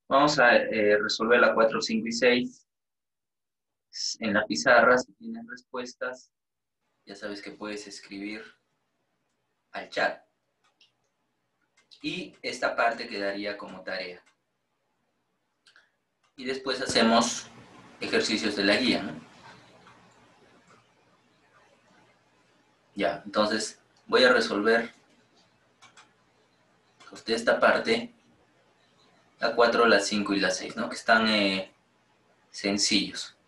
Vamos a resolver la 4, 5 y 6 en la pizarra. Si tienes respuestas, ya sabes que puedes escribir al chat. Y esta parte quedaría como tarea. Y después hacemos ejercicios de la guía, ¿no? Ya, entonces voy a resolver de esta parte la 4, la 5 y la 6, ¿no? Que están sencillos.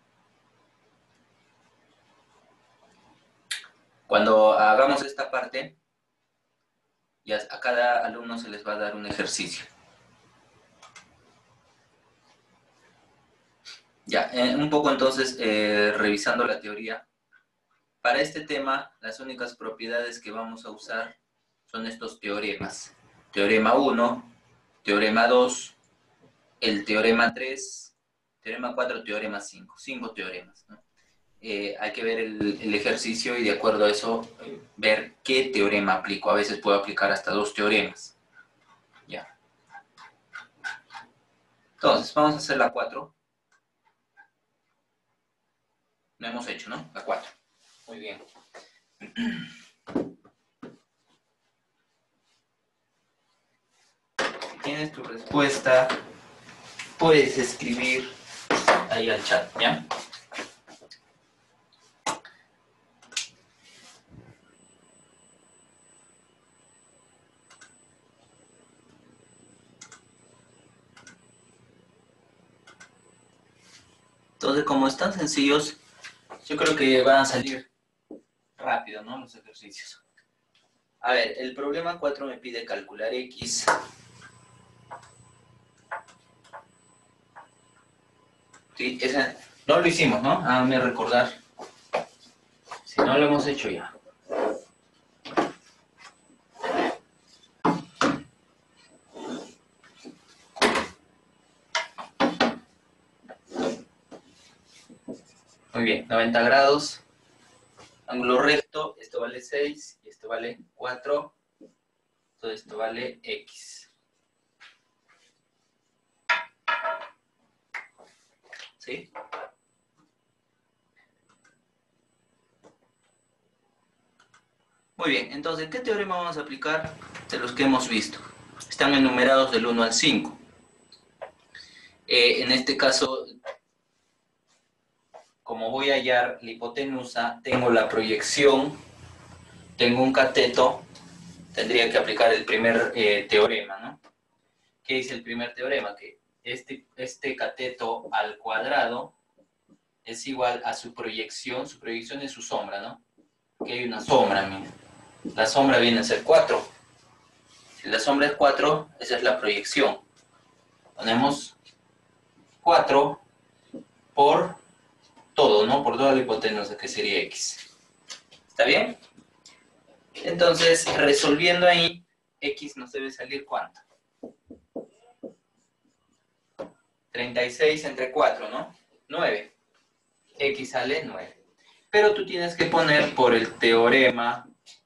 Cuando hagamos esta parte, ya a cada alumno se les va a dar un ejercicio. Ya, un poco entonces revisando la teoría. Para este tema, las únicas propiedades que vamos a usar son estos teoremas. Teorema 1, teorema 2, el teorema 3, teorema 4, teorema 5. 5 teoremas, ¿no? Hay que ver el ejercicio y de acuerdo a eso ver qué teorema aplico. A veces puedo aplicar hasta 2 teoremas. Ya. Entonces, vamos a hacer la 4. Lo hemos hecho, ¿no? La 4. Muy bien. Si tienes tu respuesta, puedes escribir ahí al chat, ¿ya? Entonces, como están sencillos, yo creo que van a salir rápido, ¿no? Los ejercicios. A ver, el problema 4 me pide calcular X. Sí, esa, no lo hicimos, ¿no? Háganme recordar. Si no lo hemos hecho ya. Muy bien, 90 grados. Ángulo recto, esto vale 6 y esto vale 4. Todo esto vale X. ¿Sí? Muy bien, entonces, ¿qué teorema vamos a aplicar de los que hemos visto? Están enumerados del 1 al 5. En este caso, como voy a hallar la hipotenusa, tengo la proyección, tengo un cateto, tendría que aplicar el primer teorema, ¿no? ¿Qué dice el primer teorema? Que este cateto al cuadrado es igual a su proyección es su sombra, ¿no? Que hay una sombra, mira. La sombra viene a ser 4. Si la sombra es 4, esa es la proyección. Ponemos 4 por todo, ¿no? Por toda la hipotenusa, que sería X. ¿Está bien? Entonces, resolviendo ahí, X nos debe salir ¿cuánto? 36 entre 4, ¿no? 9. X sale 9. Pero tú tienes que poner por el teorema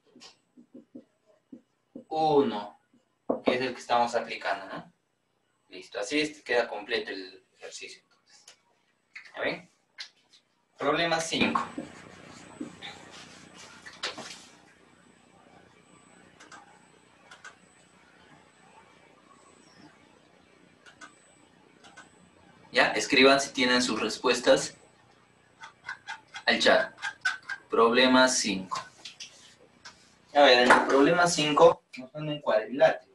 1, que es el que estamos aplicando, ¿no? Listo, así queda completo el ejercicio. ¿Ya ven? Problema 5. ¿Ya? Escriban si tienen sus respuestas al chat. Problema 5. A ver, en el problema 5 nos dan un cuadrilátero.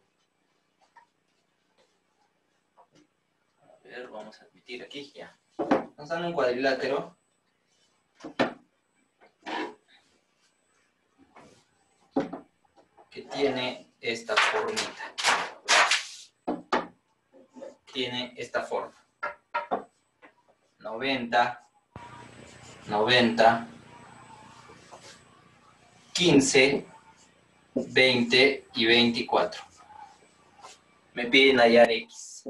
A ver, vamos a admitir aquí ya. Nos dan un cuadrilátero que tiene esta formita. Tiene esta forma. 90, 90, 15, 20 y 24. Me piden hallar X.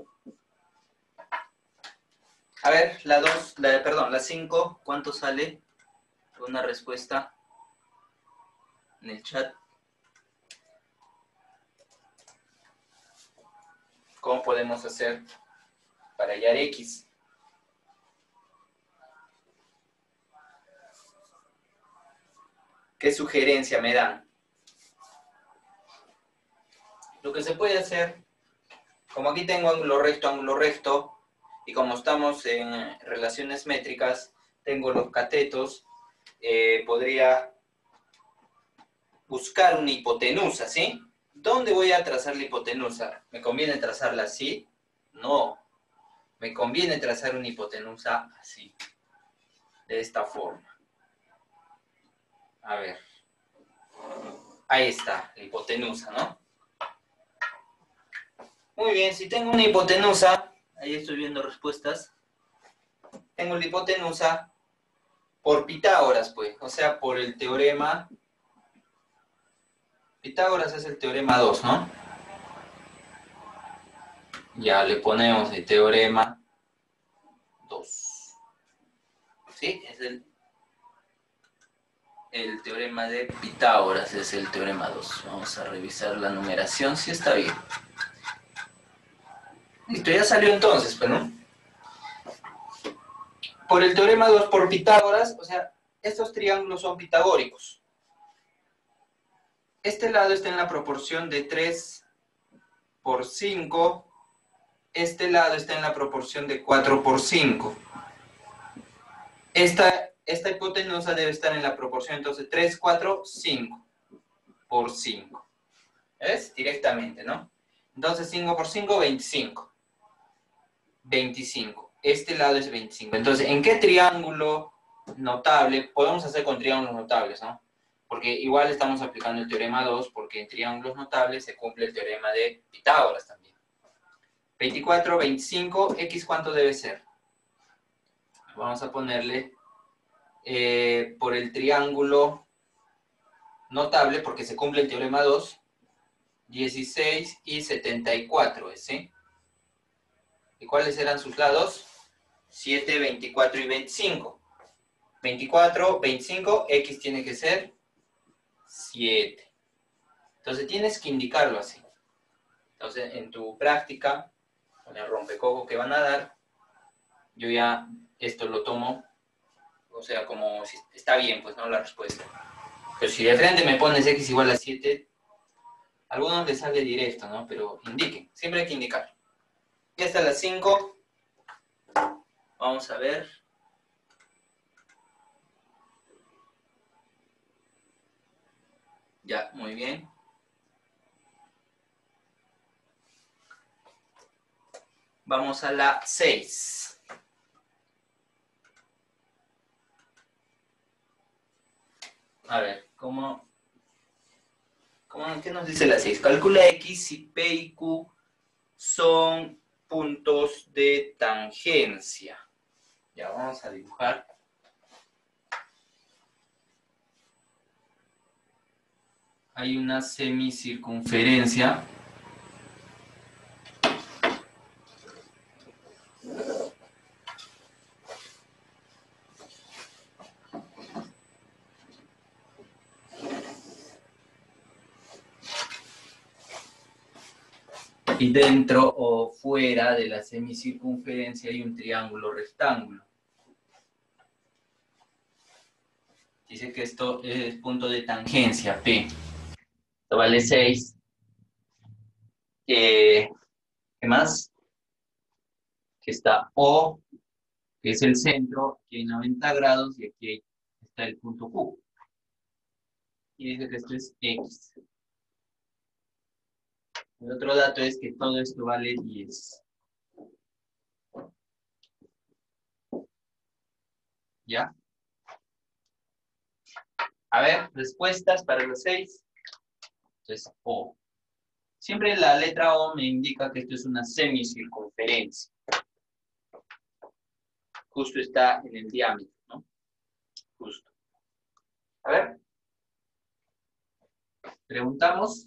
A ver, la 5, ¿cuánto sale? Una respuesta en el chat. ¿Cómo podemos hacer para hallar X. ¿Qué sugerencia me dan? Lo que se puede hacer, como aquí tengo ángulo recto, y como estamos en relaciones métricas, tengo los catetos, podría buscar una hipotenusa, ¿sí? ¿Dónde voy a trazar la hipotenusa? ¿Me conviene trazarla así? No. Me conviene trazar una hipotenusa así, de esta forma. A ver. Ahí está, la hipotenusa, ¿no? Muy bien, si tengo una hipotenusa, ahí estoy viendo respuestas. Tengo la hipotenusa por Pitágoras, pues, o sea, por el teorema. Pitágoras es el teorema 2, ¿no? Ya le ponemos el teorema 2. ¿Sí? Es el teorema de Pitágoras, es el teorema 2. Vamos a revisar la numeración, si está bien. Listo, ya salió entonces, pues, ¿no? Por el teorema 2 por Pitágoras, o sea, estos triángulos son pitagóricos. Este lado está en la proporción de 3 por 5. Este lado está en la proporción de 4 por 5. Esta hipotenusa debe estar en la proporción, entonces, 3, 4, 5 por 5. ¿Ves? Directamente, ¿no? Entonces, 5 por 5, 25. 25. Este lado es 25. Entonces, ¿en qué triángulo notable? Podemos hacer con triángulos notables, ¿no? Porque igual estamos aplicando el teorema 2, porque en triángulos notables se cumple el teorema de Pitágoras también. 24, 25, ¿x cuánto debe ser? Vamos a ponerle por el triángulo notable, porque se cumple el teorema 2, 16 y 74, ¿sí? ¿Y cuáles eran sus lados? 7, 24 y 25. 24, 25, x tiene que ser 7. Entonces tienes que indicarlo así. Entonces en tu práctica, con el rompecoco que van a dar, yo ya esto lo tomo, o sea, como si está bien, pues no la respuesta. Pero si de frente me pones x igual a 7, a algunos les sale directo, ¿no? Pero indiquen, siempre hay que indicar. Ya está la 5. Vamos a ver. Ya, muy bien. Vamos a la 6. A ver, ¿qué nos dice la 6? Calcula x si P y Q son puntos de tangencia. Ya vamos a dibujar. Hay una semicircunferencia. Y dentro o fuera de la semicircunferencia hay un triángulo rectángulo. Dice que esto es punto de tangencia, P. Esto vale 6. ¿Qué más? Que está O, que es el centro, aquí hay 90 grados y aquí está el punto Q. Y dice que esto es X. El otro dato es que todo esto vale 10. ¿Ya? A ver, respuestas para los 6. Entonces, O. Siempre la letra O me indica que esto es una semicircunferencia. Justo está en el diámetro, ¿no? Justo. A ver. Preguntamos.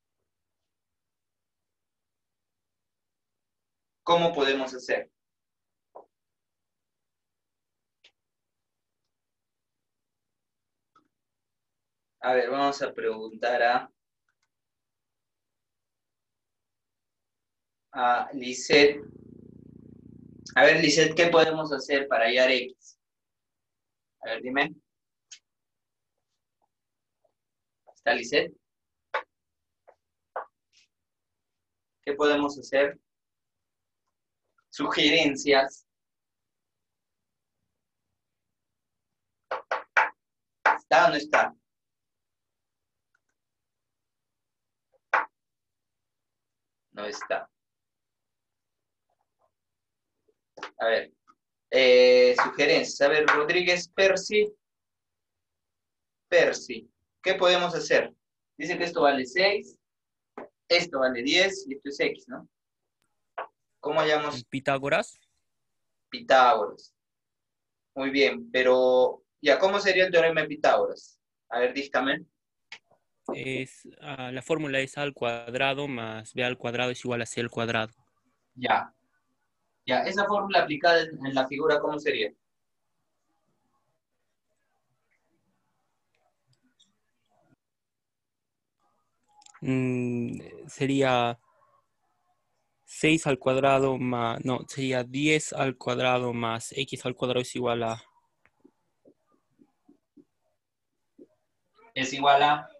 ¿Cómo podemos hacer? A ver, vamos a preguntar a Lisette. A ver, Lisette, ¿qué podemos hacer para hallar X? A ver, dime. ¿Está Lisette? ¿Qué podemos hacer? Sugerencias. ¿Está o no está? No está. A ver, sugerencias. A ver, Rodríguez, Percy. Percy. ¿Qué podemos hacer? Dice que esto vale 6, esto vale 10 y esto es X, ¿no? ¿Cómo hallamos Pitágoras Pitágoras? Muy bien, pero ya, ¿cómo sería el teorema de Pitágoras? A ver, dígame. la fórmula es a al cuadrado más b al cuadrado es igual a c al cuadrado. Ya, ya. Esa fórmula aplicada en la figura, ¿cómo sería? Sería 6 al cuadrado más, no, sería 10 al cuadrado más x al cuadrado es igual a Es igual a...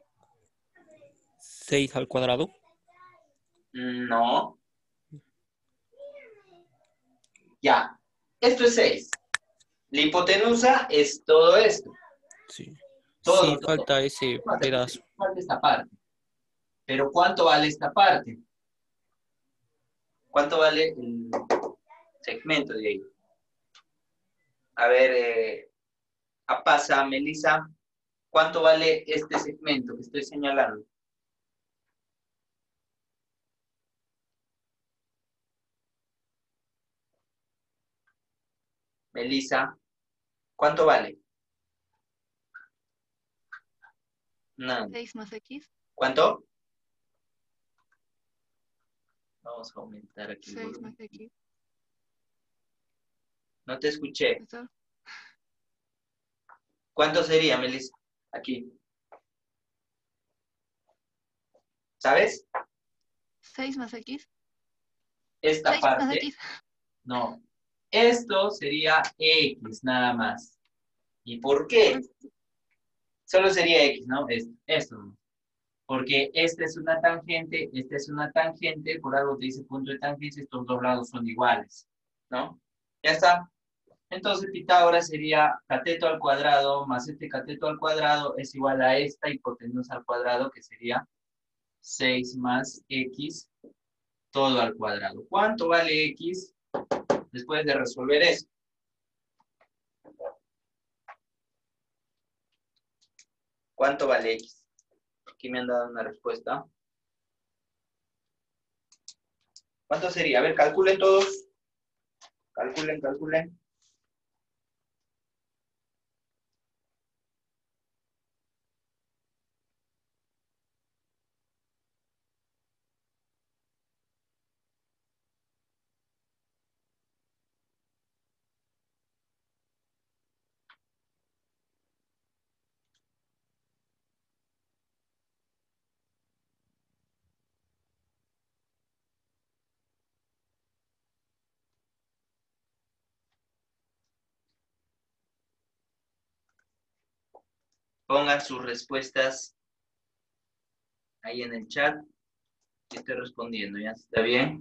6 al cuadrado. No. Ya. Esto es 6. La hipotenusa es todo esto. Sí. Sí, Todo, todo. falta ese pedazo. Falta esta parte. Pero ¿cuánto vale esta parte? ¿Cuánto vale el segmento de ahí? A ver, pasa, Melissa, ¿cuánto vale este segmento que estoy señalando? Melissa, ¿cuánto vale? No. 6 más X. ¿Cuánto? Vamos a aumentar aquí el 6 volumen. más X. No te escuché. ¿Eso? ¿Cuánto sería, Melissa? Aquí. ¿Sabes? 6 más X. Esta 6 más parte, X. no. Esto sería X nada más. ¿Y por qué? Solo sería X, ¿no? Esto, ¿no? Porque esta es una tangente, por algo te dice punto de tangencia, estos dos lados son iguales, ¿no? Ya está. Entonces Pitágoras sería cateto al cuadrado más este cateto al cuadrado es igual a esta hipotenusa al cuadrado, que sería 6 más X todo al cuadrado. ¿Cuánto vale X después de resolver eso? ¿Cuánto vale X? Aquí me han dado una respuesta. ¿Cuánto sería? A ver, calculen todos. Calculen, calculen. Pongan sus respuestas ahí en el chat. Y estoy respondiendo, ¿ya? ¿Está bien?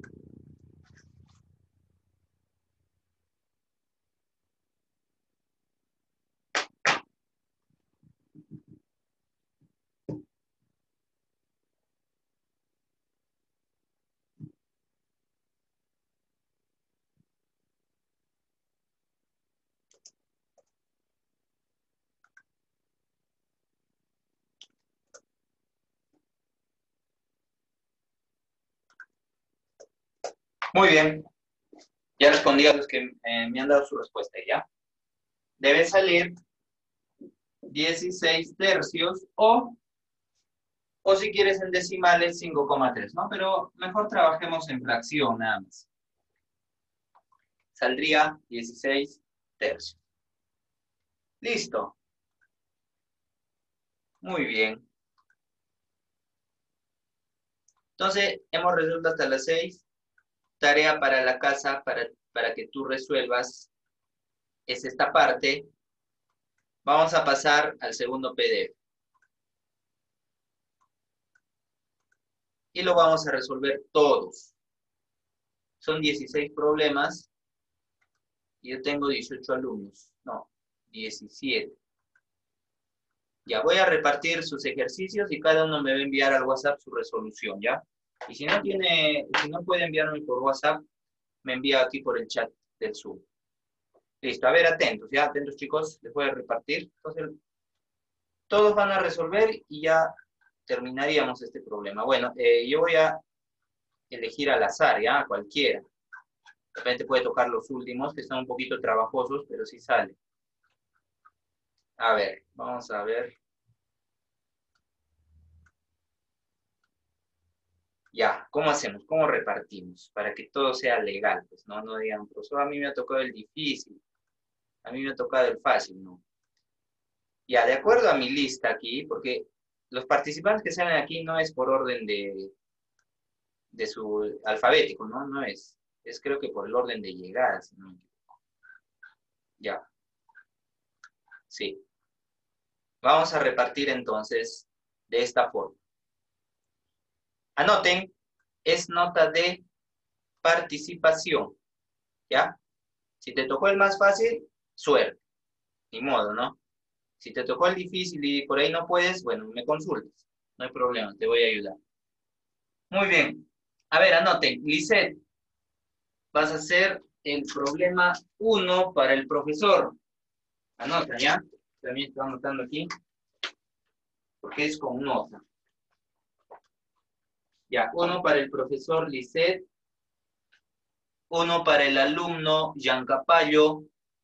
Muy bien. Ya respondí a los que me han dado su respuesta, ¿ya? Debe salir 16 tercios o si quieres en decimales 5,3, ¿no? Pero mejor trabajemos en fracción nada más. Saldría 16 tercios. Listo. Muy bien. Entonces, hemos resuelto hasta las 6. Tarea para la casa, para para que tú resuelvas es esta parte. Vamos a pasar al segundo PDF. Y lo vamos a resolver todos. Son 16 problemas y yo tengo 18 alumnos. No, 17. Ya voy a repartir sus ejercicios y cada uno me va a enviar al WhatsApp su resolución, ¿ya? Y si no puede enviarme por WhatsApp, me envía aquí por el chat del Zoom. Listo, a ver, atentos, ¿ya? Atentos, chicos, les voy a repartir. Entonces, todos van a resolver y ya terminaríamos este problema. Bueno, yo voy a elegir al azar, ¿ya? Cualquiera. De repente puede tocar los últimos, que están un poquito trabajosos, pero sí sale. A ver, vamos a ver. Ya, ¿cómo hacemos? ¿Cómo repartimos? Para que todo sea legal, pues, ¿no? No digan, profesor, a mí me ha tocado el difícil, a mí me ha tocado el fácil, ¿no? Ya, de acuerdo a mi lista aquí, porque los participantes que salen aquí no es por orden de su alfabético, ¿no? No es. Es creo que por el orden de llegada, si no me equivoco. Ya. Sí. Vamos a repartir entonces de esta forma. Anoten, es nota de participación, ¿ya? Si te tocó el más fácil, suerte. Ni modo, ¿no? Si te tocó el difícil y por ahí no puedes, bueno, me consultas. No hay problema, te voy a ayudar. Muy bien. A ver, anoten. Lisette, vas a hacer el problema 1 para el profesor. Anota, ¿ya? También estoy anotando aquí. Porque es con nota. Ya, 1 para el profesor Lisette. 1 para el alumno Jean Capallo.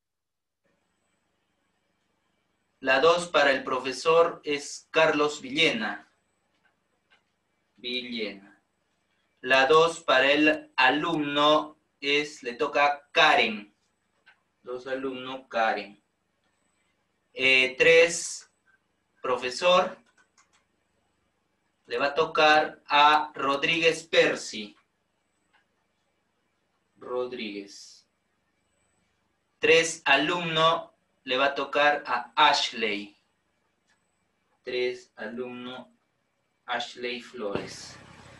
La 2 para el profesor es Carlos Villena. Villena. La 2 para el alumno le toca Karen. 2 alumnos, Karen. 3, profesor, le va a tocar a Rodríguez Percy. Rodríguez. 3, alumno, le va a tocar a Ashley. 3, alumno, Ashley Flores.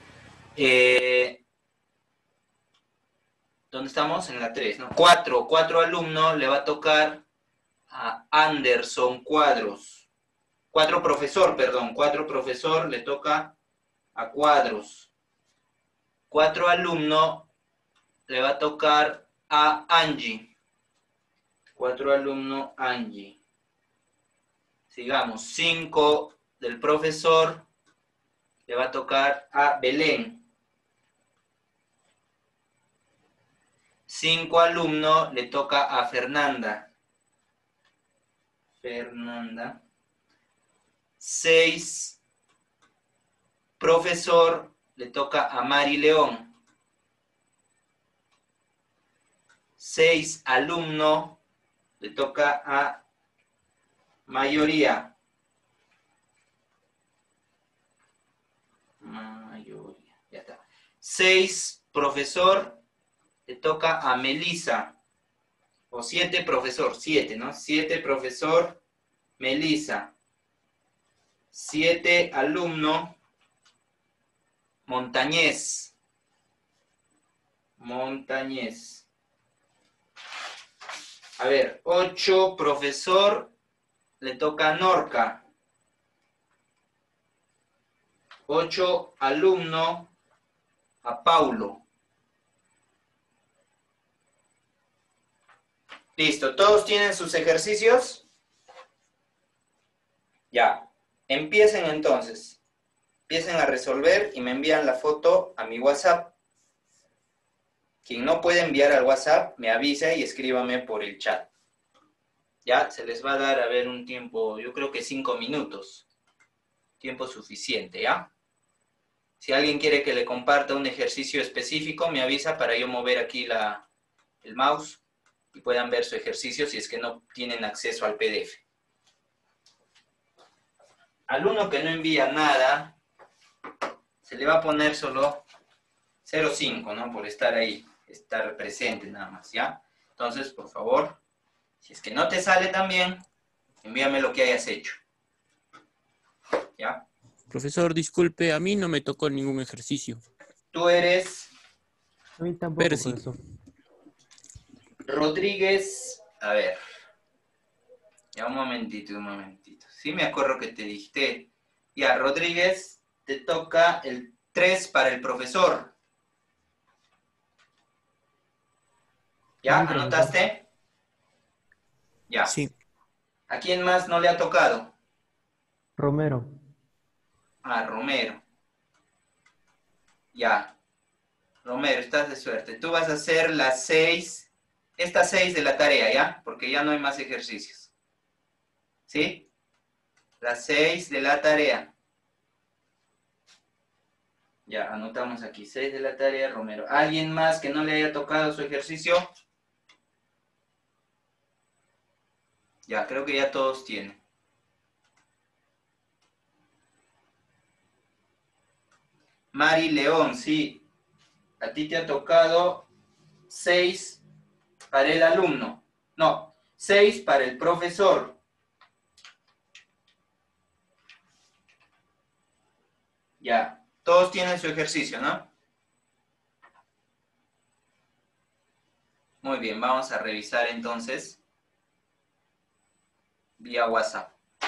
¿Dónde estamos? En la 3, ¿no? 4 alumnos, le va a tocar a Anderson Cuadros. 4 profesor, le toca a Cuadros. 4 alumno, le va a tocar a Angie. 4 alumno, Angie. Sigamos. 5 del profesor, le va a tocar a Belén. 5 alumno, le toca a Fernanda. Fernanda. 6, profesor, le toca a Mari León. 6, alumno, le toca a Mayoría. Mayoría, ya está. 6, profesor, le toca a Melissa. O 7, profesor, 7, ¿no? 7, profesor, Melissa. 7, alumno, Montañez. Montañez. A ver, 8, profesor, le toca a Norca. 8, alumno, a Paulo. Listo, ¿todos tienen sus ejercicios? Ya, empiecen entonces. Empiecen a resolver y me envían la foto a mi WhatsApp. Quien no puede enviar al WhatsApp, me avisa y escríbame por el chat. Ya, se les va a dar a ver un tiempo, yo creo que 5 minutos. Tiempo suficiente, ¿ya? Si alguien quiere que le comparta un ejercicio específico, me avisa para yo mover aquí el mouse y puedan ver su ejercicio si es que no tienen acceso al PDF. Al uno que no envía nada, se le va a poner solo 0,5, ¿no? Por estar ahí. estar presente nada más, ¿ya? Entonces, por favor, si es que no te sale tan bien, envíame lo que hayas hecho, ¿ya? Profesor, disculpe, a mí no me tocó ningún ejercicio. Tú eres A mí tampoco, Pero sí. profesor. Rodríguez, a ver, ya un momentito. Sí me acuerdo que te dicté. Ya, Rodríguez, te toca el 3 para el profesor. ¿Ya? Sí, profesor. ¿Anotaste? Ya. Sí. ¿A quién más no le ha tocado? Romero. A Romero. Ya. Romero, estás de suerte. Tú vas a hacer las 6, estas 6 de la tarea, ¿ya? Porque ya no hay más ejercicios. ¿Sí? Las 6 de la tarea. Ya, anotamos aquí 6 de la tarea, Romero. ¿Alguien más que no le haya tocado su ejercicio? Ya, creo que ya todos tienen. Mari León, sí. A ti te ha tocado 6 para el alumno. No, 6 para el profesor. Ya, todos tienen su ejercicio, ¿no? Muy bien, vamos a revisar entonces vía WhatsApp.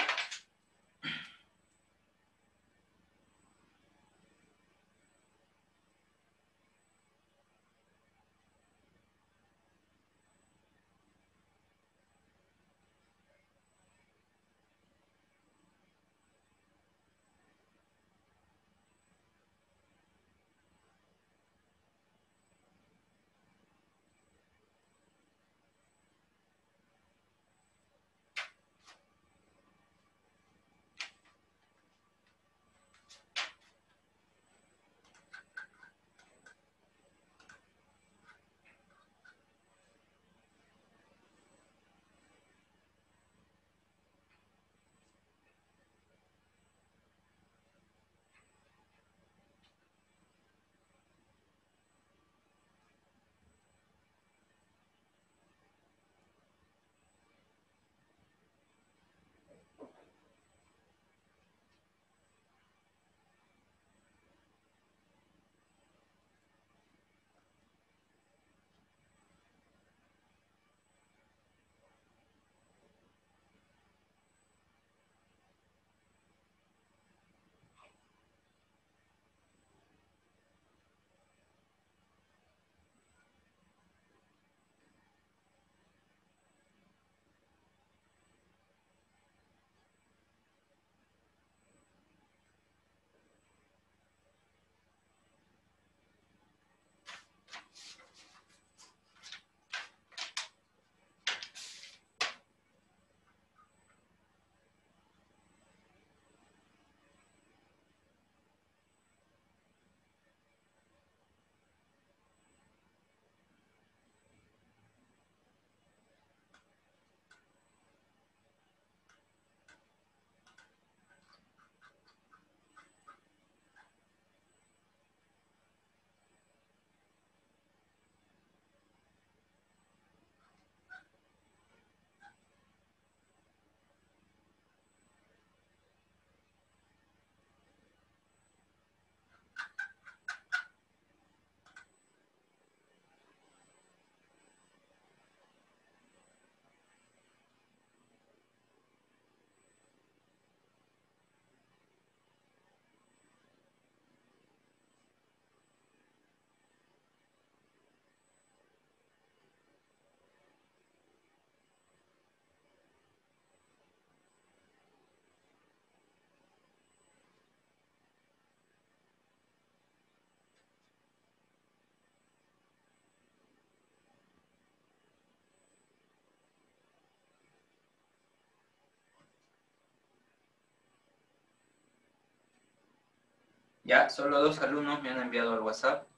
Ya, solo 2 alumnos me han enviado al WhatsApp.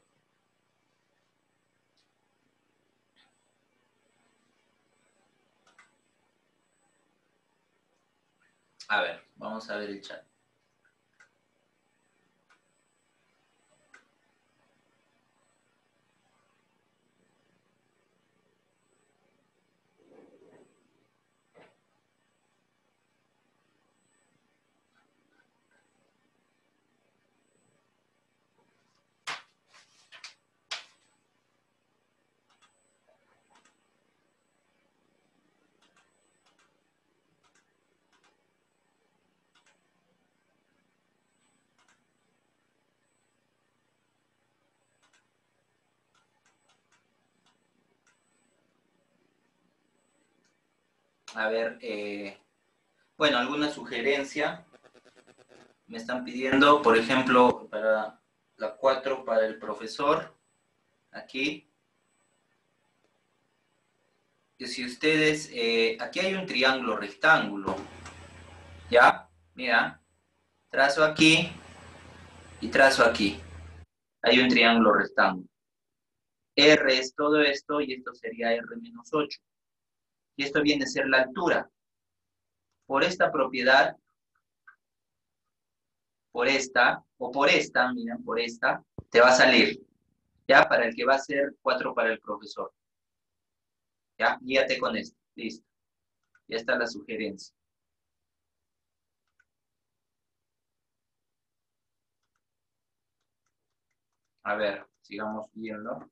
A ver, vamos a ver el chat. A ver, bueno, alguna sugerencia. Me están pidiendo, por ejemplo, para la 4 para el profesor, aquí. Que si ustedes, aquí hay un triángulo rectángulo, ¿ya? Mira, trazo aquí y trazo aquí. Hay un triángulo rectángulo. R es todo esto y esto sería R menos 8. Y esto viene a ser la altura. Por esta propiedad, por esta, o por esta, miren, por esta, te va a salir, ¿ya? Para el que va a ser 4 para el profesor. ¿Ya? Guíate con esto. Listo. Ya está la sugerencia. A ver, sigamos viendo.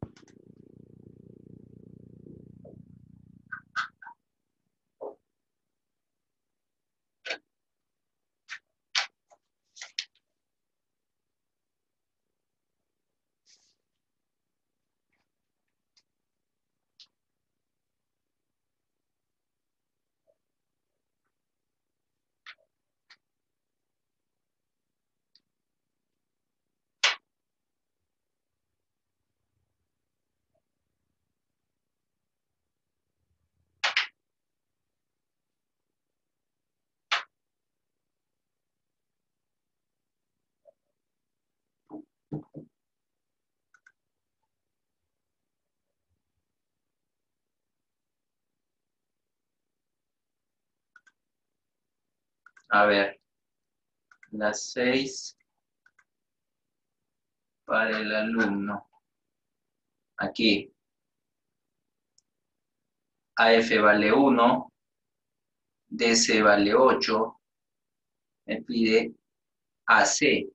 A ver, las 6 para el alumno. Aquí, AF vale 1, DC vale 8, me pide AC.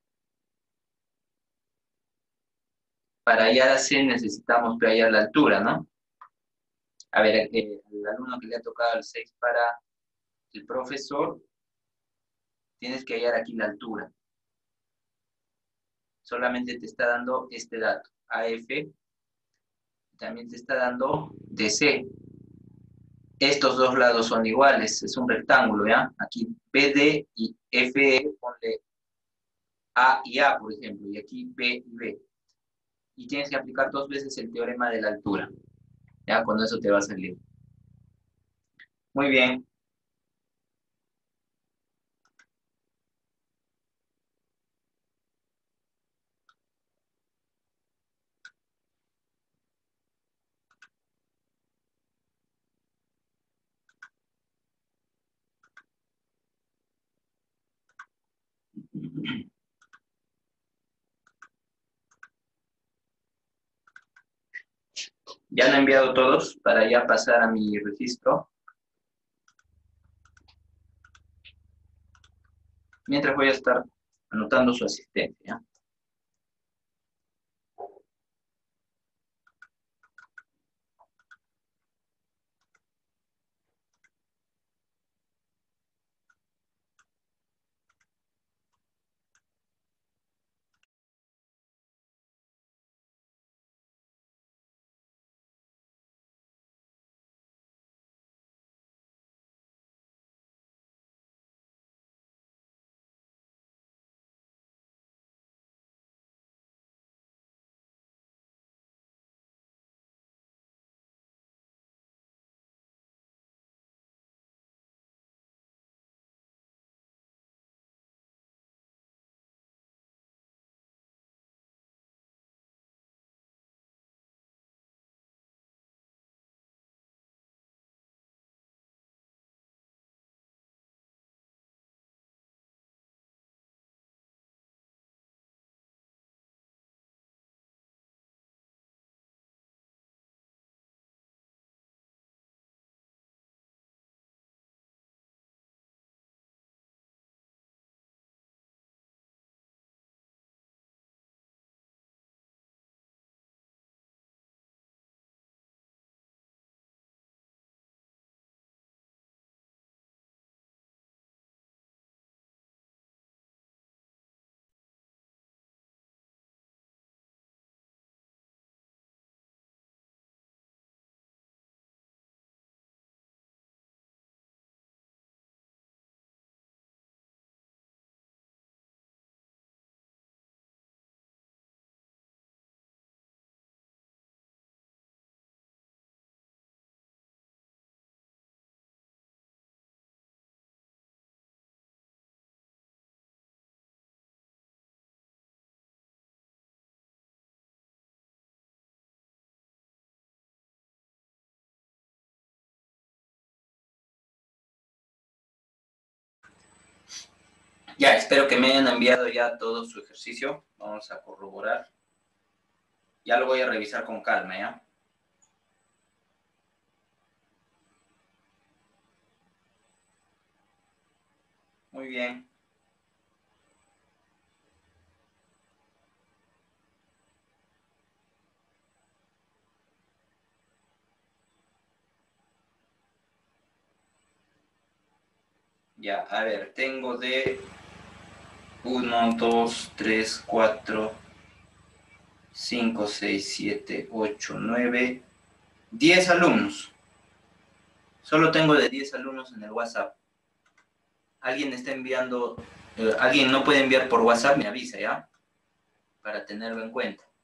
Para hallar AC necesitamos hallar la altura, ¿no? A ver, el alumno que le ha tocado el 6 para el profesor, tienes que hallar aquí la altura. Solamente te está dando este dato, AF, también te está dando DC. Estos dos lados son iguales, es un rectángulo, ¿ya? Aquí BD y FE, ponle A y A, por ejemplo, y aquí B y B. Y tienes que aplicar 2 veces el teorema de la altura. Ya, con eso te va a salir. Muy bien. Ya han enviado todos para ya pasar a mi registro. Mientras voy a estar anotando su asistencia. Ya, espero que me hayan enviado ya todo su ejercicio. Vamos a corroborar. Ya lo voy a revisar con calma, ¿ya? Muy bien. Ya, a ver, tengo de 1, 2, 3, 4, 5, 6, 7, 8, 9, 10 alumnos. Solo tengo de 10 alumnos en el WhatsApp. Alguien está enviando, alguien no puede enviar por WhatsApp, me avisa, ¿ya? Para tenerlo en cuenta.